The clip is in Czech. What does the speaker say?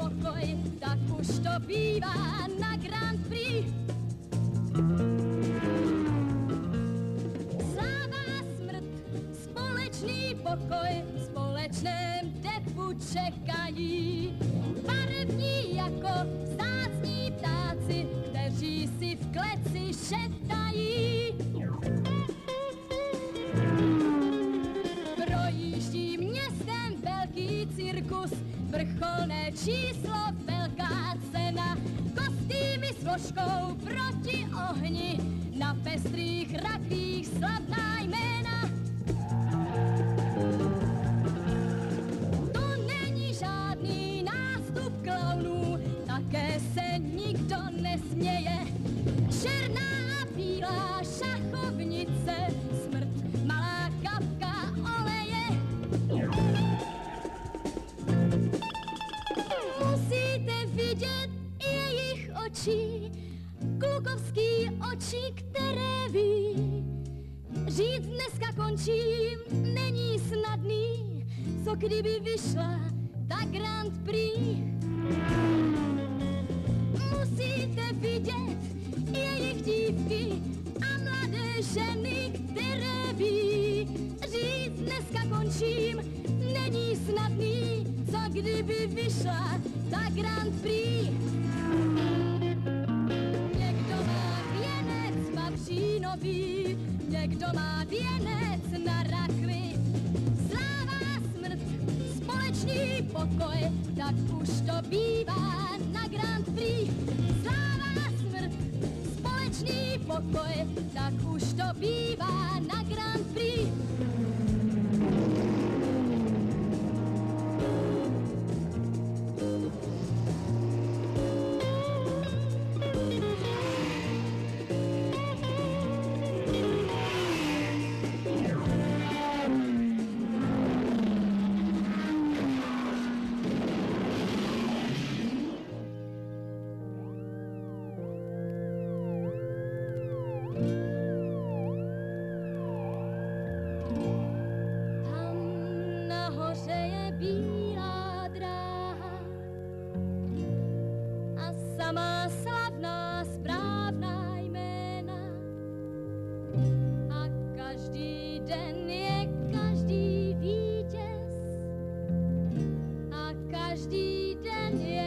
pokoj, tak už to bývá na Grand Prix. Sláva, smrt, společný pokoj, v společném depu čekají. Barevní jako vzácní ptáci, kteří si v kleci šeptají. Projíždí městem velký cirkus, vrcholné číslo, velká cena. Kostýmy složkou proti ohni, na pestrých rakvích slavná jména. To není žádný nástup klaunů, také se nikdo nesměje. Černá a bílá šachovnice, smrt, malá kapka oleje. Musíte vidět jejich oči, klukovský oči, které ví. Říct dneska končím není snadný, co kdyby vyšla ta Grand Prix. Musíte vidět jejich dívky a mladé ženy, které ví. Říct dneska končím není snadný, co kdyby vyšla ta Grand Prix. Někdo má věnec vavřínový, někdo má věnec na rakvi. Sláva, smrt, společný pokoj, tak už to bývá na Grand Prix. Sláva, smrt, společný pokoj, tak už to bývá na Grand Prix. Bílá dráha a samá slavná správná jména. A každý den je každý vítěz a každý den je